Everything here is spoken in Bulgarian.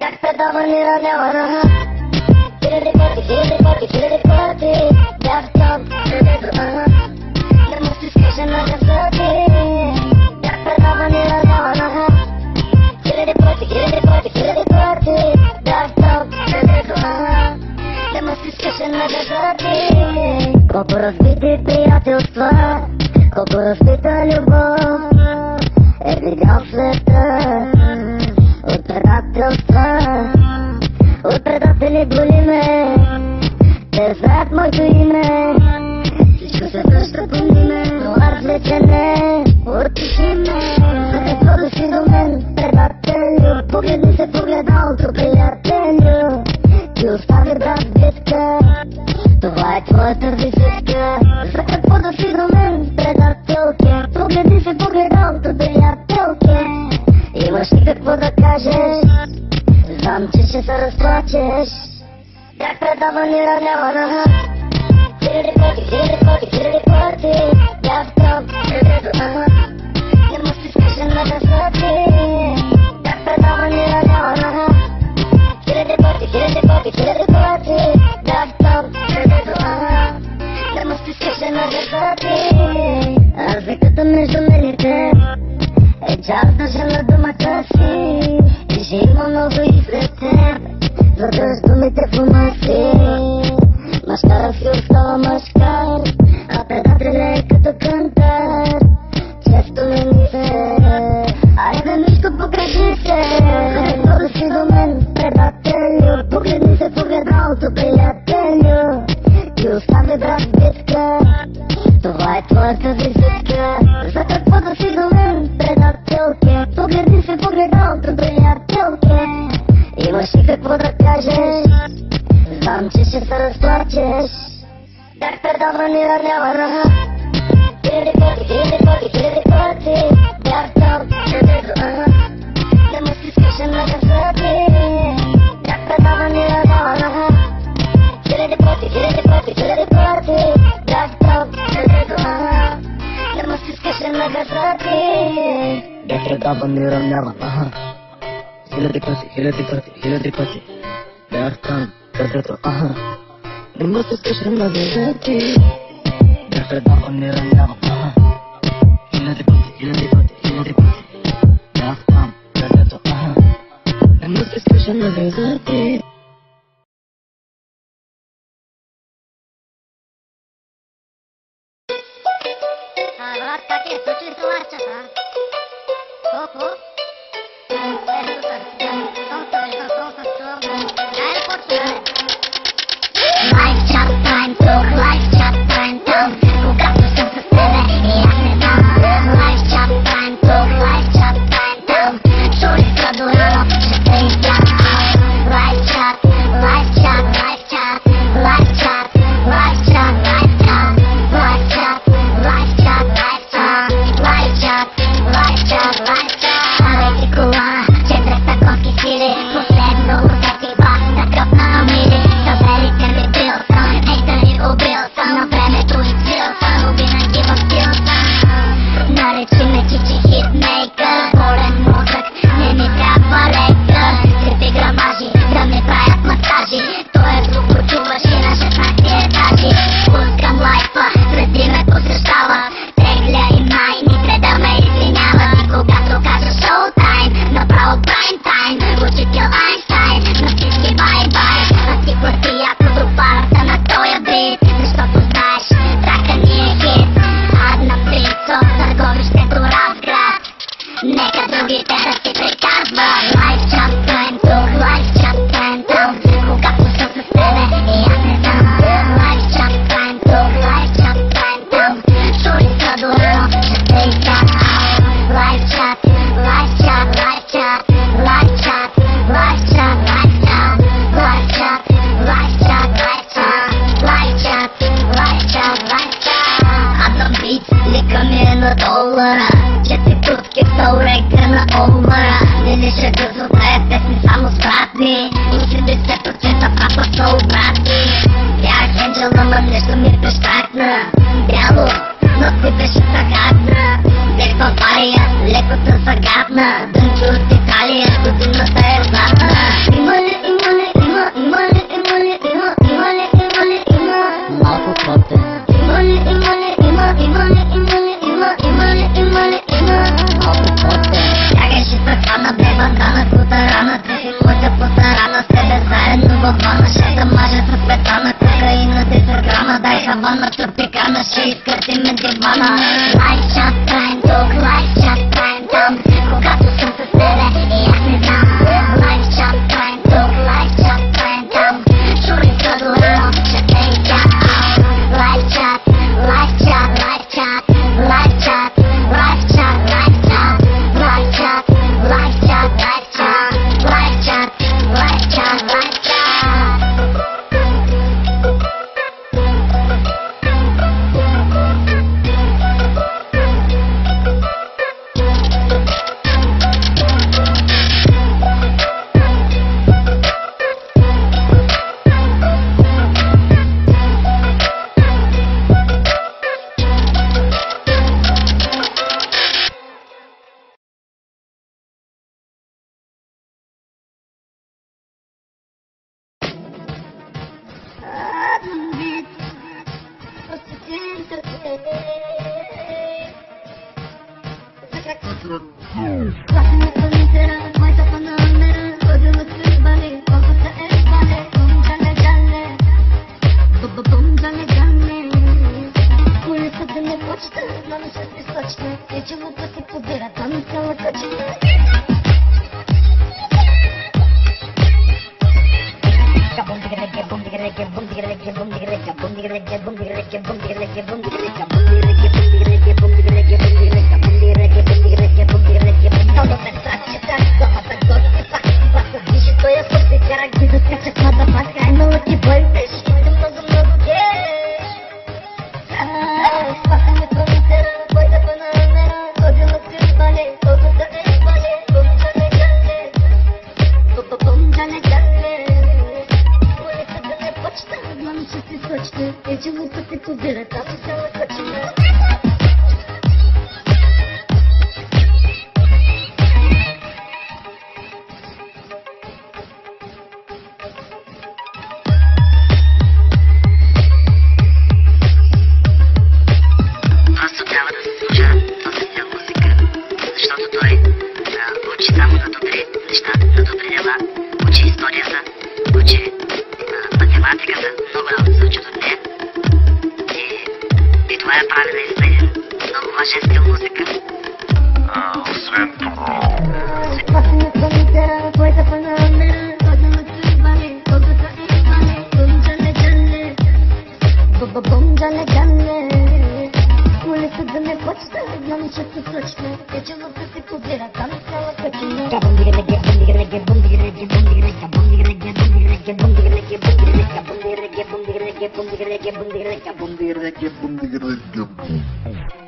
Как предава ни ранявана. Хиляди бях там, където не му се скаже на газети. Как предава ни ранявана. Хиляди пъти бях там, където не му се скаже на газети. Колко разбити приятелства, колко разбита любов е видял света. От предателства, от предатели боли ме. Те знаят моето име, всичко се връща по ниме. Това развлечене, отпиши ме. За какво да си до мен, предателю? Погледни се в огледалото, приятелю. Ти остави брат битка, това е твоята визитка. За какво да си до мен, предателке? Погледни се в огледалото, приятелке. Имаш ли какво да кажеш? Знам, че ще се разплачеш. Как предава ни ранявана. Хиляди пъти бях там, където не му се скаже на газети. Как предава ни ранявана. Хиляди пъти бях там, където не му се скаже на газети. Разликата между мен и теб е час държа на думата си. И ще има много и след теб. Задържа думите в ума си. Машкара си остава машкар, а предателя е като кантар. Често ми мисля, айде нищо покажи се. Какво да си до мен, предателю? Погледни се в огледалото, приятелю. Ти остави брат битка, това е твоята визитка. За какво да си до мен, предателке? Погледни се в огледалото, приятелке. Имаш ли какво да кажеш? Знам, че ще се разплачеш. Как предава ни ранявана. Хиляди пъти бях там, където не му се скаже на газети. Как предава ни ранявана. Хиляди пъти бях там, където не му се скаже на газети. Как предава ни ранявана. Хиляди пъти бях там, където не му се скаже на газети. Бях предава ни ранявана. Хиляди пъти бях там, където не му се скаже на газети. Брат, как е? Случи ли се ларчата? Колко? Life chat time talk, life chat time там, когато съм с тебе и аз не знам. Life chat time talk, life chat time там, шуриска до рано, ще те изям. Life chat, life chat, life chat, life chat, life chat, life chat, life chat, life chat, life chat, life chat, life chat, life chat. Арейте колана, 400 конски сили, последно усетих бас, такъв на мили. Събелите ми бил съм, хейтъри убил съм, на времето изцил съм, но винаги в стил съм. Наречи ме чичи хитмейкър, болен мозък, не ми трябва лекар. Трипи грамажи, да ми правят масажи, той е звук чуваш и на 16 етажи. Пускам лайфа, среди ме посещава, тегля и май, никъде да ме извиняват. И когато кажа шоутайм, направо прайм тайм, учител Айнштайн, на всички бай-бай. А ти плати якото парата на тоя бит, защото знаеш, трака ни е хит. Адна Прицо, Търговището Разград, нека другите да си приказват. Life chat time тук, life chat time там, когато съм с тебе и аз не знам. Life chat time тук, life chat time там, шурица до рано, ще те изям. Life chat, life chat, life chat, life chat, life chat, life chat, life chat, life chat, life chat, life chat, life chat, life chat. Адна Бит, лика ми е на долара, 4 кутки в таурека на овара. Не лише гъзо тая песни само с пратни, 80% папа са обратни. Бях енджел, ама нещо ми прещакна. Бяло, но ти беше загадна. Бех в Авария, леко се загадна. Дънчо от Италия, годината е златна. mana. Light shot time, dog, light shot time, dam. Когато съм с тебе и аз не знам. Light shot time, dog, light shot time, dam. Чури се до рано, ще те изям. Light shot, light shot, light shot, light shot, light shot, light shot, light shot, light shot, light shot, light shot, light shot, light shot. Boom,